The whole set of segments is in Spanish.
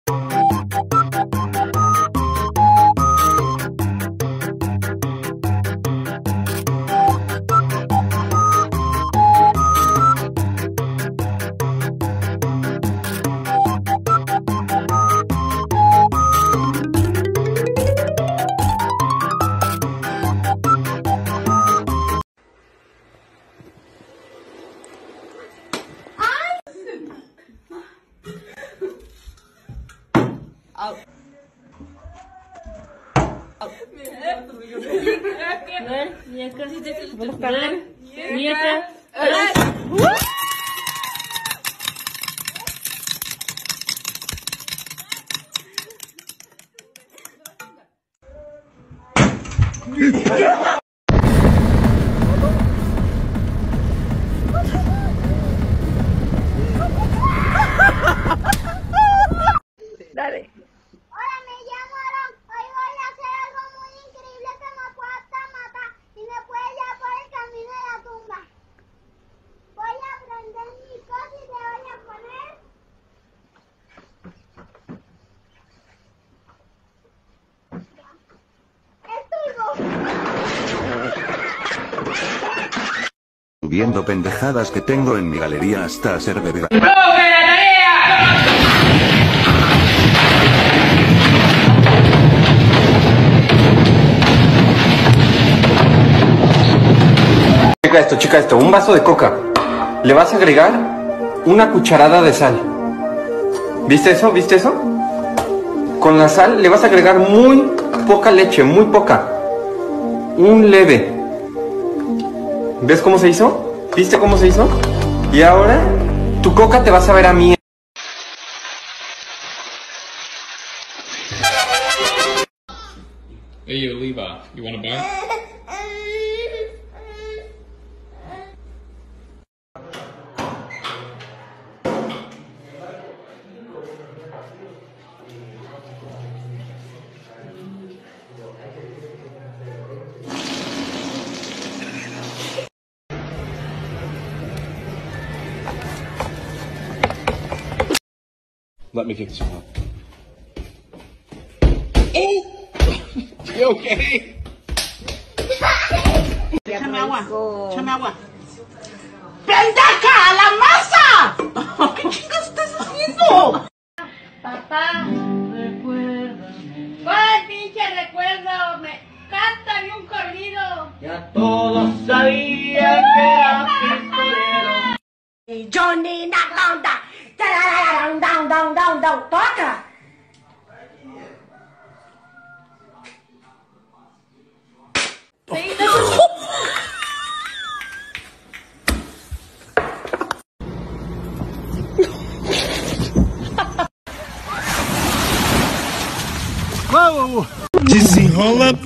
Dale. Hola, me llamo Aaron. Hoy voy a hacer algo muy increíble que me puede hasta matar y me puede llevar por el camino de la tumba. Voy a prender mi cosa y le voy a poner... Subiendo pendejadas que tengo en mi galería hasta hacer de verdad. Checa esto, un vaso de coca. Le vas a agregar una cucharada de sal. ¿Viste eso? ¿Viste eso? Con la sal le vas a agregar muy poca leche, muy poca. Un leve. ¿Ves cómo se hizo? ¿Viste cómo se hizo? Y ahora tu coca te va a saber a mí. Hey, Oliva, you wanna buy? Let me fix you up. Oh! You okay? Échame agua, échame agua. ¡Pendeja! ¡A la masa! ¿Qué chingas estás haciendo? Papá, recuérdame. ¿Cuál pinche recuerdo? Me cántame un corrido. Ya todos sabían que era pistolero. Johnny Naconda. Toca. Whoa! Dizzy, hold up.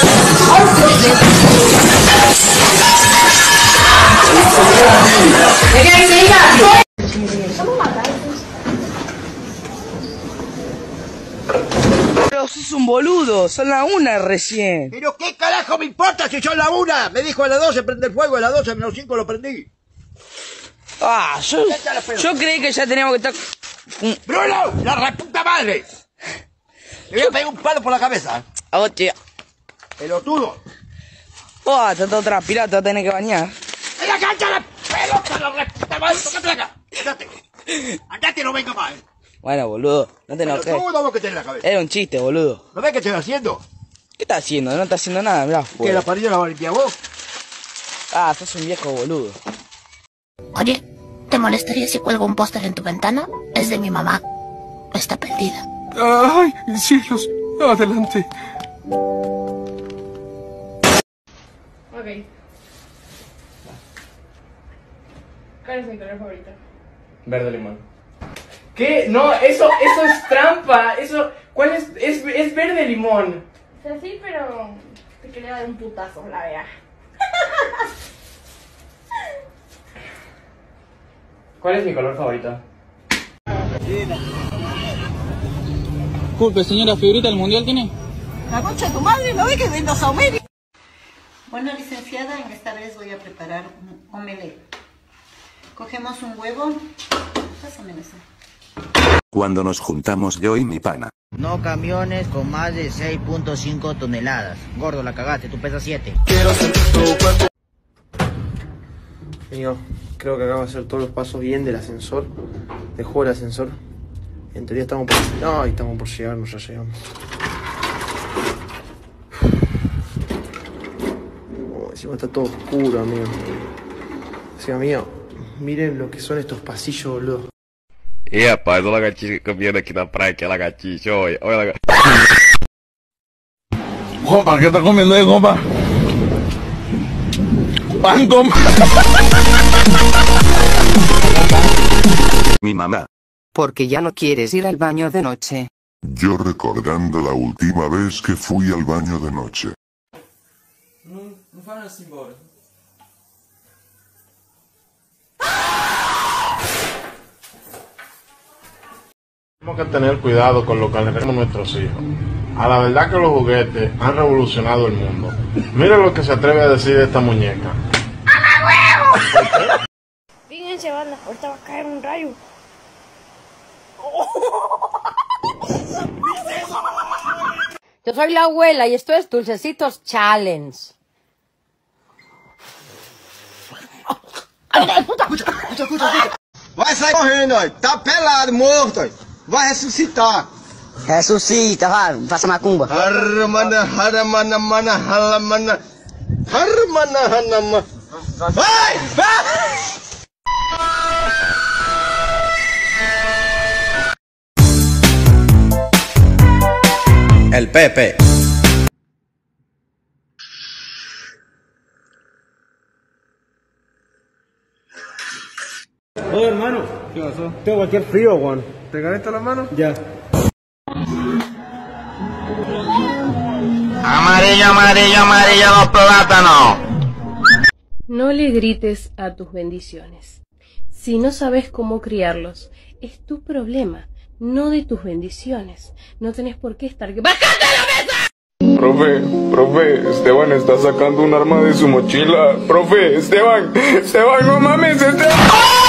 Pero sos un boludo, son las 1 recién. ¿Pero qué carajo me importa si son la 1? Me dijo a las 12 prende el fuego, a las 12 menos 5 lo prendí. Ah, yo creí que ya teníamos que estar... ¡Bruno! ¡La reputa madre! Le voy a pegar un palo por la cabeza. A vos, tío. Pelotudo. Oh, está todo transpirado, te vas a tener que bañar. ¡En la cancha la pelota, la reputa madre! ¡Tocate acá! ¡Andate! ¡Andate, no venga más! Bueno, boludo, no te enojes. Pelotudo, vos que tenés en la cabeza. Era un chiste, boludo. ¿No ves qué estoy haciendo? ¿Qué estás haciendo? No estás haciendo nada, mirá. ¿Que la parrilla la va a limpiar vos? Ah, sos un viejo boludo. Oye, ¿te molestaría si cuelgo un póster en tu ventana? Es de mi mamá. Está perdida. ¡Ay, cielos! Adelante. Ok. ¿Cuál es mi color favorito? Verde limón. ¿Qué? No, eso es trampa. Eso, ¿cuál es? Es verde limón. O sea, sí, pero te quería dar un putazo, la verdad. ¿Cuál es mi color favorito? Disculpe, señora, ¿figurita del mundial tiene? La concha de tu madre, ¿no ves que es América? Bueno, licenciada, en esta vez voy a preparar un omelette. Cogemos un huevo. Pásame eso. Cuando nos juntamos yo y mi pana. No camiones con más de 6.5 toneladas. Gordo, la cagaste, tú pesas 7. Señor, creo que acabo de hacer todos los pasos bien del ascensor. Dejó el ascensor. En teoría estamos por... Ay, estamos por llegarnos, ya llegamos. Oh, encima está todo oscuro, amigo. Encima mío, miren lo que son estos pasillos, boludo. Rapaz, olha a lagartixa caminhando aqui na praia, que é lagartixa, olha a lagartixa. Compa, ¿qué está comiendo ahí, compa? Pan, compa. Mi mamá. Porque ya no quieres ir al baño de noche. Yo recordando la última vez que fui al baño de noche. Não faz assim embora. Tenemos que tener cuidado con lo que alejamos a nuestros hijos. A la verdad que los juguetes han revolucionado el mundo. Mira lo que se atreve a decir esta muñeca. Fíjense, banda, ahorita va a caer un rayo. Yo soy la abuela y esto es Dulcecitos Challenge. Escuta. Vai sair correndo, ó. Tá pelado, morto, ó. Vai ressuscitar. Ressuscita, vai, faça macumba. Harmana, haramana, mana, halamana. Harmana, hanama. Vai! Vai! El Pepe. Oye, hermano. ¿Qué pasó? Tengo cualquier frío, Juan. ¿Te calienta la mano? Ya. Amarillo, amarillo, amarillo los plátanos. No le grites a tus bendiciones. Si no sabes cómo criarlos, es tu problema, no de tus bendiciones. No tenés por qué estar... ¡Bájate de la mesa! Profe, Esteban está sacando un arma de su mochila. Profe, Esteban, no mames, Esteban.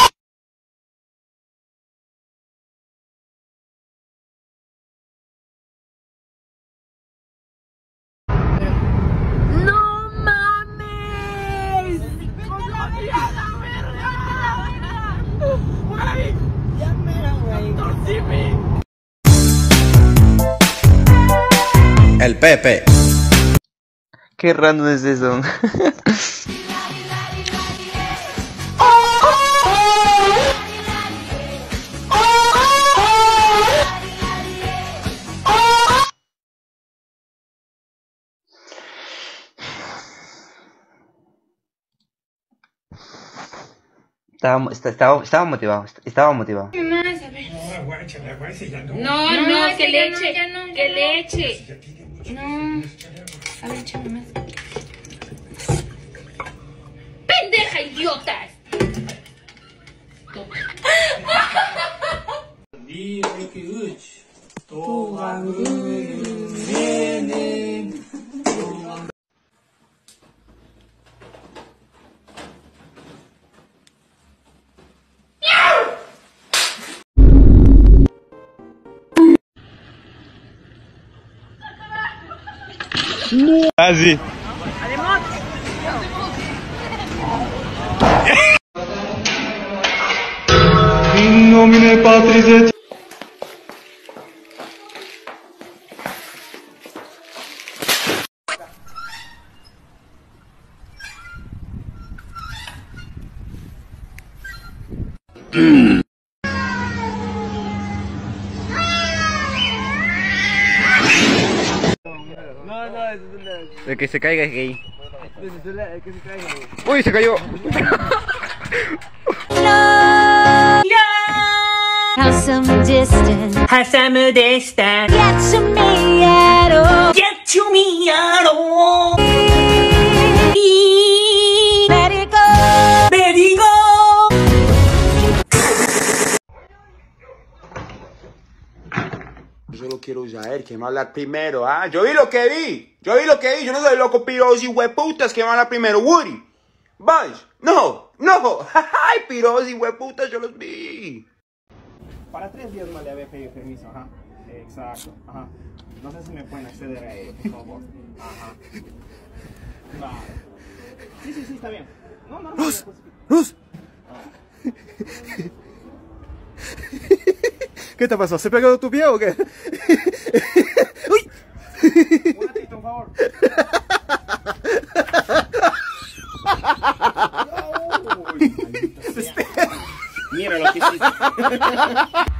¡No mames! ¡Colombia, la verga! ¡Güey! ¡Ya mira, güey! ¡Torcime! El Pepe. Qué random es eso. Estaba motivado. No, que leche, que leche. No, a ver, échame más. ¡Pendeja, idiotas! Así. In nomine Patris et El que se caiga es gay. El que se caiga. ¡Uy, se cayó! Have some distance. Get to me at all. Get to me at all. Let it go. Let it go. Yo solo quiero saber quién va a hablar primero, ¿ah? Yo vi lo que vi. Yo no soy loco piros y hueputas que van a hablar primero. Woody, Bunch, no. Ay, piros y hueputas, yo los vi. Para 3 días más le había pedido permiso, ajá. Exacto, ajá. No sé si me pueden acceder a ello, por favor. Ajá. Vale. Sí, está bien. No, normal. ¡Luz! ¡Luz! ¿Qué te pasó? ¿Se pegó tu pie o qué? ¡Uy! Un ratito, por favor. Mira lo que hiciste.